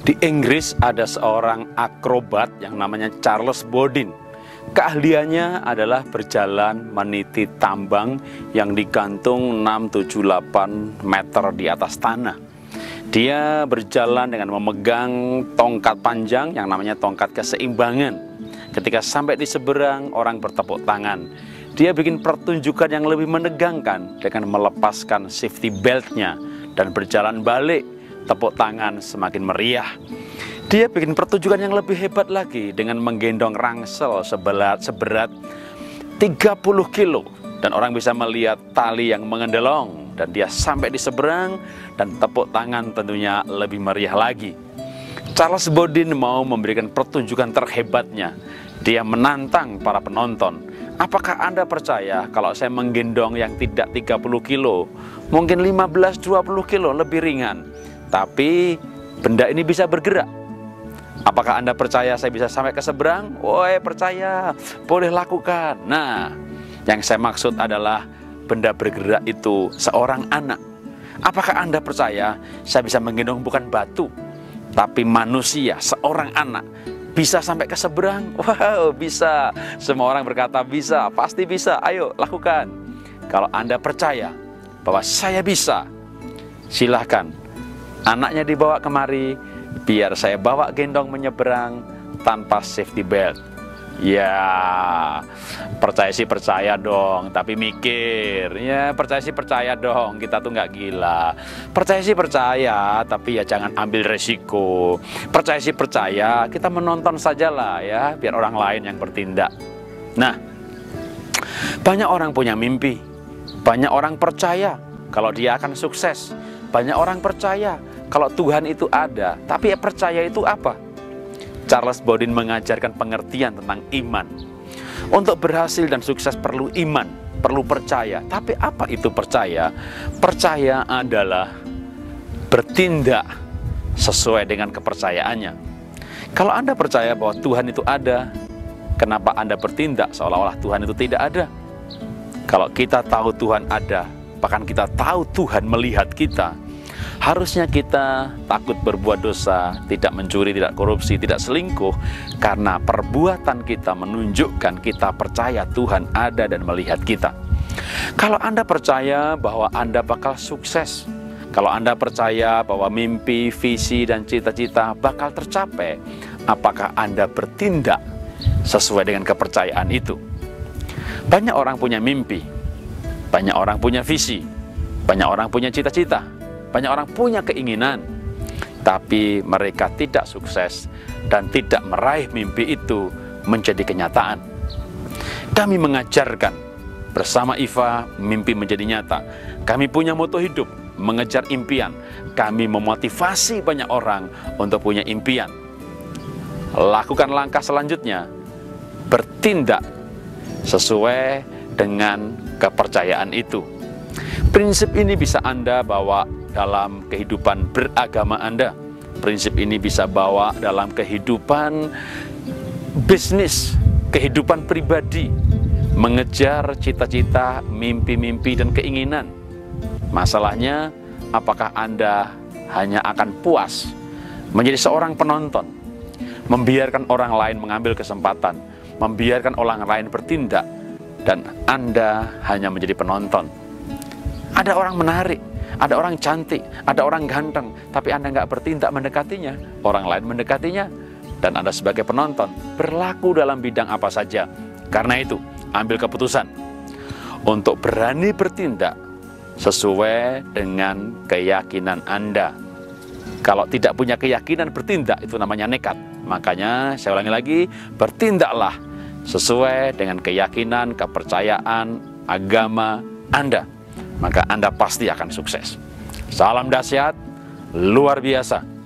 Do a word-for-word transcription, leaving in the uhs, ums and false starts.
Di Inggris ada seorang akrobat yang namanya Charles Bodin. Keahliannya adalah berjalan meniti tambang yang digantung enam, tujuh, delapan meter di atas tanah. Dia berjalan dengan memegang tongkat panjang yang namanya tongkat keseimbangan. Ketika sampai di seberang, orang bertepuk tangan. Dia bikin pertunjukan yang lebih menegangkan dengan melepaskan safety beltnya dan berjalan balik. Tepuk tangan semakin meriah. Dia bikin pertunjukan yang lebih hebat lagi dengan menggendong rangsel seberat, seberat tiga puluh kilo. Dan orang bisa melihat tali yang mengendelong. Dan dia sampai di seberang dan tepuk tangan tentunya lebih meriah lagi. Charles Bodin mau memberikan pertunjukan terhebatnya. Dia menantang para penonton. Apakah Anda percaya kalau saya menggendong yang tidak tiga puluh kilo, mungkin lima belas, dua puluh kilo lebih ringan, tapi benda ini bisa bergerak? Apakah Anda percaya saya bisa sampai ke seberang? Woi, percaya, boleh lakukan. Nah, yang saya maksud adalah benda bergerak itu seorang anak. Apakah Anda percaya saya bisa menggendong bukan batu, tapi manusia, seorang anak, bisa sampai ke seberang? Wow, bisa. Semua orang berkata bisa, pasti bisa. Ayo, lakukan. Kalau Anda percaya bahwa saya bisa, silahkan. Anaknya dibawa kemari, biar saya bawa gendong menyeberang tanpa safety belt. Ya, percaya sih percaya dong, tapi mikir. Ya, percaya sih percaya dong, kita tuh nggak gila. Percaya sih percaya, tapi ya jangan ambil resiko. Percaya sih percaya, kita menonton sajalah ya, biar orang lain yang bertindak. Nah, banyak orang punya mimpi. Banyak orang percaya kalau dia akan sukses. Banyak orang percaya kalau Tuhan itu ada, tapi ya percaya itu apa? Charles Bodin mengajarkan pengertian tentang iman. Untuk berhasil dan sukses perlu iman, perlu percaya. Tapi apa itu percaya? Percaya adalah bertindak sesuai dengan kepercayaannya. Kalau Anda percaya bahwa Tuhan itu ada, kenapa Anda bertindak seolah-olah Tuhan itu tidak ada? Kalau kita tahu Tuhan ada, bahkan kita tahu Tuhan melihat kita, harusnya kita takut berbuat dosa, tidak mencuri, tidak korupsi, tidak selingkuh, karena perbuatan kita menunjukkan kita percaya Tuhan ada dan melihat kita. Kalau Anda percaya bahwa Anda bakal sukses, kalau Anda percaya bahwa mimpi, visi, dan cita-cita bakal tercapai, apakah Anda bertindak sesuai dengan kepercayaan itu? Banyak orang punya mimpi, banyak orang punya visi, banyak orang punya cita-cita, banyak orang punya keinginan, tapi mereka tidak sukses dan tidak meraih mimpi itu menjadi kenyataan. Kami mengajarkan bersama I F A mimpi menjadi nyata. Kami punya moto hidup, mengejar impian. Kami memotivasi banyak orang untuk punya impian. Lakukan langkah selanjutnya, bertindak sesuai dengan kepercayaan itu. Prinsip ini bisa Anda bawa dalam kehidupan beragama Anda. Prinsip ini bisa bawa dalam kehidupan bisnis, kehidupan pribadi, mengejar cita-cita, mimpi-mimpi, dan keinginan. Masalahnya, apakah Anda hanya akan puas menjadi seorang penonton, membiarkan orang lain mengambil kesempatan, membiarkan orang lain bertindak, dan Anda hanya menjadi penonton? Ada orang menarik, ada orang cantik, ada orang ganteng, tapi Anda nggak bertindak mendekatinya, orang lain mendekatinya, dan Anda sebagai penonton berlaku dalam bidang apa saja. Karena itu, ambil keputusan untuk berani bertindak sesuai dengan keyakinan Anda. Kalau tidak punya keyakinan bertindak, itu namanya nekat. Makanya saya ulangi lagi, bertindaklah sesuai dengan keyakinan, kepercayaan, agama Anda. Maka Anda pasti akan sukses. Salam dahsyat, luar biasa.